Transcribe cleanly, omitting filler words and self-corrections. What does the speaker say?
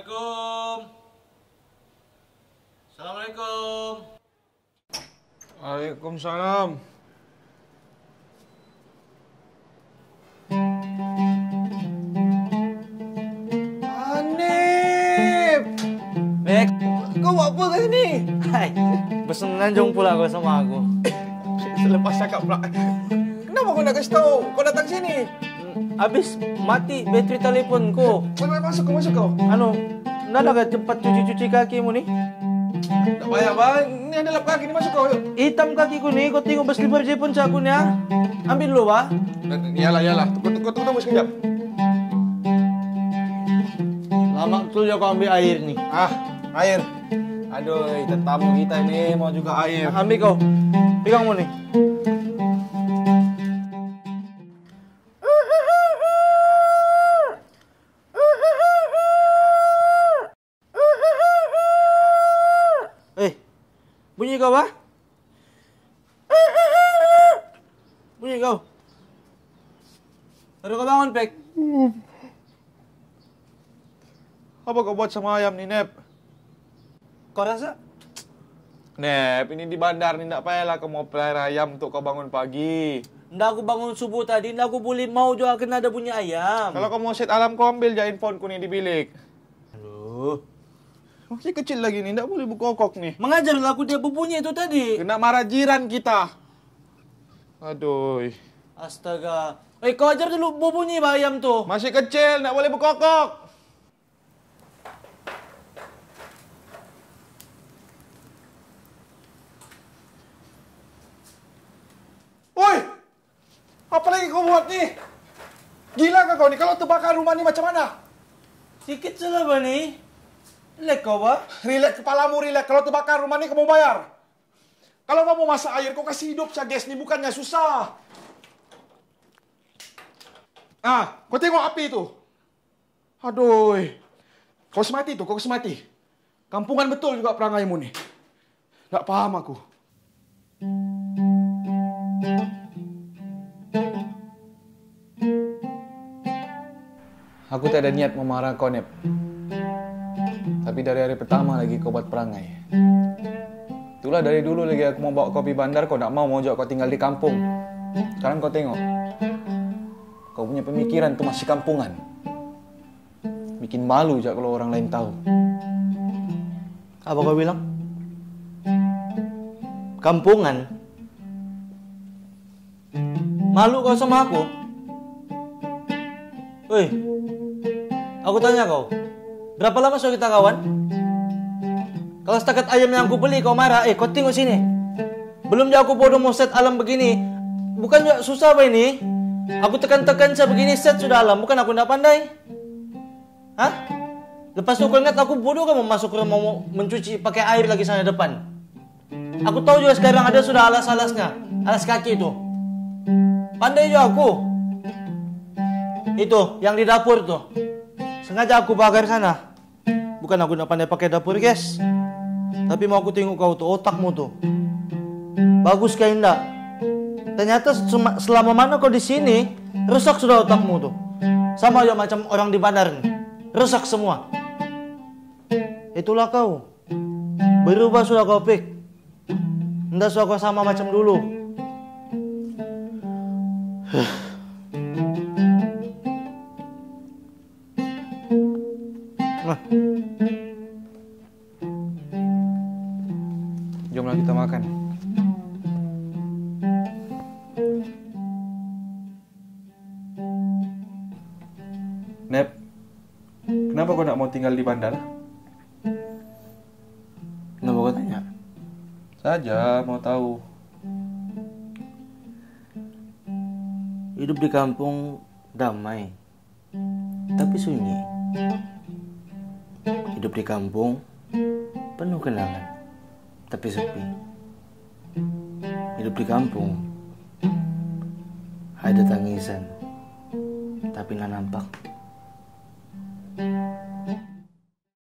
Assalamualaikum. Assalamualaikum. Waalaikumsalam. Hanif! Bek, Kau buat apa kat sini? hai. Bersenandung pula kau sama aku. Selepas cakap pula. Kenapa kau nak kasih tahu? Kau datang sini. Habis mati bateri teleponku. Masuk kau. Nak dah cepat cuci kakimu ni? Tak payah bang. Ini ada lap kaki ni, masuk kau. Yuk. Hitam kakiku ni, kau tengok berselipar je pun aku ni ah. Ambil dulu bah. Yalah. Tunggu sekejap. Lama tu je kau ambil air ni. Air. Aduh, tetamu kita ini mau juga air. Ambil kau. Pegang mu ni. Bunyi kau bah? Bunyi kau. Baru kau bangun, Pek. Apa kau buat sama ayam ni, Nep? Kau rasa? Nep, ini di bandar ni tak payahlah kau mau pelihara ayam untuk kau bangun pagi. Ndak aku bangun subuh tadi, ndak aku boleh mau juga kena ada bunyi ayam. Kalau kau mau set alarm, kau ambil je handphoneku ni di bilik. Aduh. Masih kecil lagi ni, tak boleh berkokok ni. Mengajarlah aku dia berbunyi itu tadi. Kena marah jiran kita. Aduh. Astaga. Kau ajar dulu berbunyi bah ayam tu. Masih kecil, tak boleh berkokok. Woi! Apa lagi kau buat ni? Gila ke kau ni? Kalau terbakar rumah ni macam mana? Sikit salah bah ni. Lek kau bah. Relax kepalamu, relax. Kalau terbakar rumah ni, kamu bayar. Kalau kamu masak air, kau kasih hidup saja gas ni. Bukannya susah. Kau tengok api tu. Aduh. Kau semati tu, kau semati. Kampungan betul juga perangaimu ni. Tak paham aku. Aku tak ada niat memarah kau, Nep. Tapi dari hari pertama lagi kau buat perangai. Itulah dari dulu lagi aku mau bawa kau pergi bandar, kau tak mau ajak kau tinggal di kampung. Sekarang kau tengok. Kau punya pemikiran tu masih kampungan. Bikin malu je kalau orang lain tahu. Apa kau bilang? Kampungan? Malu kau sama aku? Woi, aku tanya kau. Berapa lama sudah kita kawan? Kalau setakat ayam yang aku beli kau marah, kau tengok sini. Belum je aku bodoh mau set alam begini. Bukan juga susah apa ini? Aku tekan-tekan sebegini set sudah alam. Bukan aku tidak pandai. Hah? Lepas tu kau ingat aku bodoh kan mau masuk ke rumah mau mencuci pakai air lagi sana depan. Aku tahu juga sekarang ada sudah alas-alasnya. Alas kaki itu. Pandai juga aku. Itu yang di dapur tuh. Sengaja aku bakar sana. Bukan aku nak pandai pakai dapur, guys. Tapi mau aku tengok kau tuh, otakmu tuh. Bagus kayak enggak? Ternyata selama mana kau di sini, rusak sudah otakmu tuh. Sama aja macam orang di bandar nih. Rusak semua. Itulah kau. Berubah sudah kau, Pik. Enggak suka kau sama macam dulu. Jomlah kita makan. Nep, kenapa kau nak mau tinggal di bandar? Kenapa kau tanya? Saja mau tahu. Hidup di kampung damai, tapi sunyi. Hidup di kampung penuh kenangan, tapi sepi. Hidup di kampung ada tangisan, tapi nggak nampak.